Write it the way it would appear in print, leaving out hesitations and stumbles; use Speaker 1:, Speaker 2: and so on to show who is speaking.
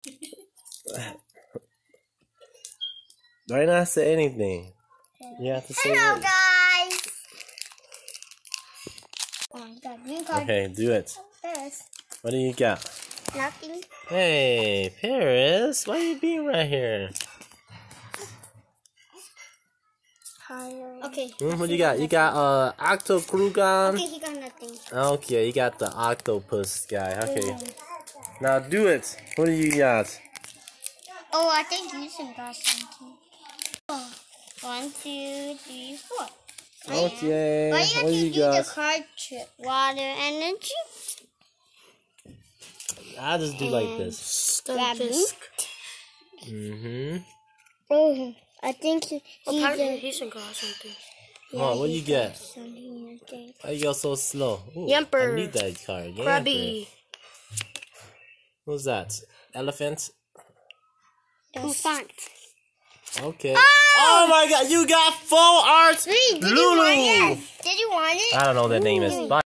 Speaker 1: Why not say anything? You have to say
Speaker 2: Hello,
Speaker 1: it.
Speaker 2: guys. Oh, I got green card.
Speaker 1: Okay, do it.
Speaker 2: Paris.
Speaker 1: What do you got?
Speaker 2: Nothing.
Speaker 1: Hey, Paris, why you being right here?
Speaker 2: Okay.
Speaker 1: What do you got? You got Octogrugon?
Speaker 2: Okay, he got nothing.
Speaker 1: Okay, you got the octopus guy. Okay. Now do it. What do you got?
Speaker 2: Oh, I think you got something. Oh. 1, 2, 3, 4.
Speaker 1: Okay.
Speaker 2: Why you
Speaker 1: What do you
Speaker 2: do
Speaker 1: got?
Speaker 2: the card trick? Water, energy.
Speaker 1: I'll just do like this.
Speaker 2: Stunfisk.
Speaker 1: Mm-hmm.
Speaker 2: Oh, I think
Speaker 3: He should got something.
Speaker 1: Oh, what do you get?
Speaker 2: Something, I think.
Speaker 1: Why you go so slow? Ooh,
Speaker 3: Yamper.
Speaker 1: I need that card.
Speaker 3: Krabby.
Speaker 1: Who's that? Elephant?
Speaker 3: Bouffant.
Speaker 1: Okay. Oh my god, you got full art!
Speaker 2: Wait, did
Speaker 1: Lulu!
Speaker 2: you want it? Did you want it?
Speaker 1: I don't know what that name is. Bye.